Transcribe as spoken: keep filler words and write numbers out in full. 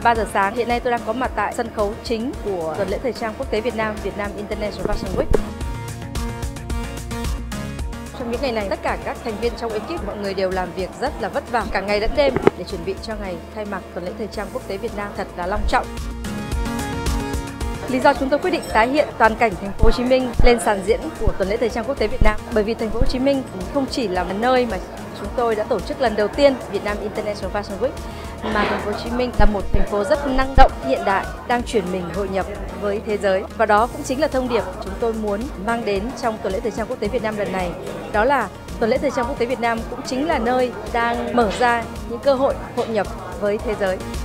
ba giờ sáng. Hiện nay tôi đang có mặt tại sân khấu chính của tuần lễ thời trang quốc tế Việt Nam, Việt Nam International Fashion Week. Trong những ngày này, tất cả các thành viên trong ekip, mọi người đều làm việc rất là vất vả cả ngày lẫn đêm để chuẩn bị cho ngày khai mạc tuần lễ thời trang quốc tế Việt Nam thật là long trọng. Lý do chúng tôi quyết định tái hiện toàn cảnh thành phố Hồ Chí Minh lên sàn diễn của tuần lễ thời trang quốc tế Việt Nam, bởi vì thành phố Hồ Chí Minh không chỉ là một nơi mà chúng tôi đã tổ chức lần đầu tiên Việt Nam International Fashion Week, mà thành phố Hồ Chí Minh là một thành phố rất năng động, hiện đại, đang chuyển mình hội nhập với thế giới. Và đó cũng chính là thông điệp chúng tôi muốn mang đến trong tuần lễ thời trang quốc tế Việt Nam lần này. Đó là tuần lễ thời trang quốc tế Việt Nam cũng chính là nơi đang mở ra những cơ hội hội nhập với thế giới.